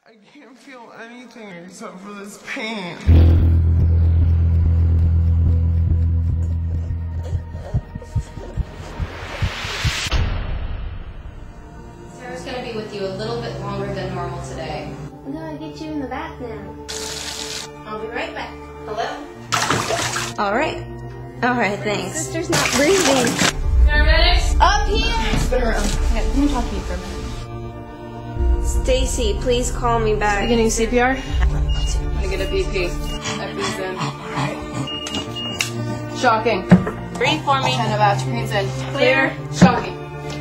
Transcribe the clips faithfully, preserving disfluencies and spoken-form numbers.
I can't feel anything except for this pain. Sarah's going to be with you a little bit longer than normal today. I'm going to get you in the bath now. I'll be right back. Hello? All right. All right, thanks. Sister's not breathing. Paramedics? Up here! Spin around. Okay, let me talk to you for a minute. Stacy, please call me back. Beginning C P R? I'm gonna get a B P. That B's in. Shocking. Breathe for me. ten of atropines in. Clear. Shocking.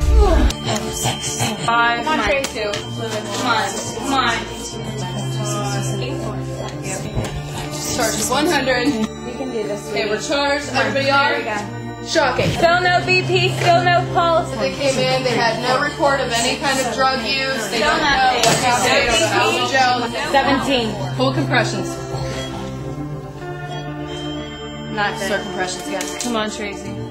Five. Come on, Tracy. Come on. Come on. Charge one hundred. We can do this. Okay, we're charged. Everybody on? Shocking. Still no B P, still no pulse. They came in, they had no report of any kind of drug use. They don't know what happened. Alcohol gel. seventeen. Full compressions. Not circumpressions, guys. Come on, Tracy.